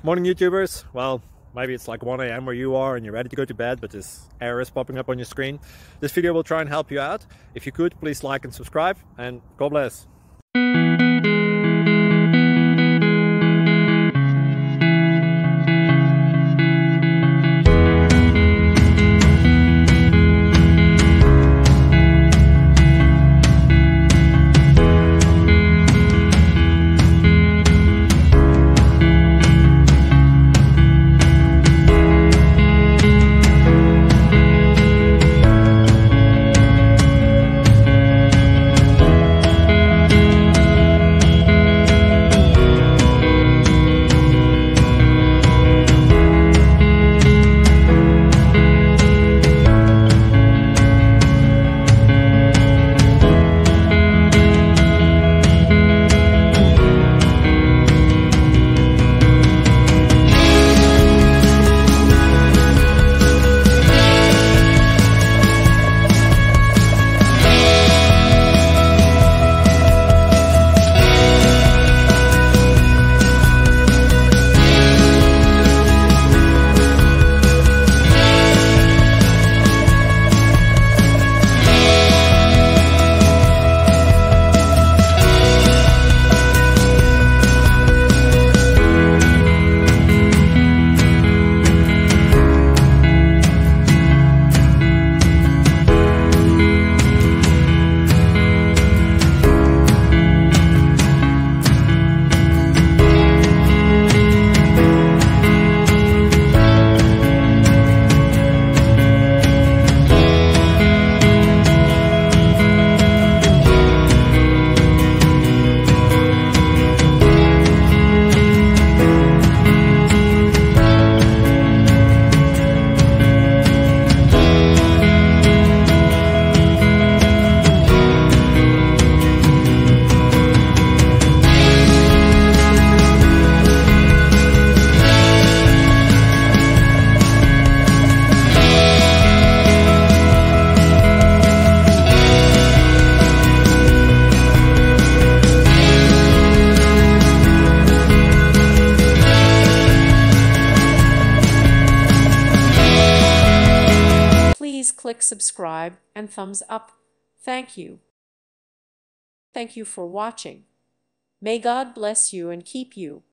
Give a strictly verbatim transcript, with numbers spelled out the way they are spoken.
Morning YouTubers. Well, maybe it's like one A M where you are and you're ready to go to bed, but this error is popping up on your screen. This video will try and help you out. If you could, please like and subscribe, and God bless. Please click subscribe and thumbs up. Thank you. Thank you for watching. May God bless you and keep you.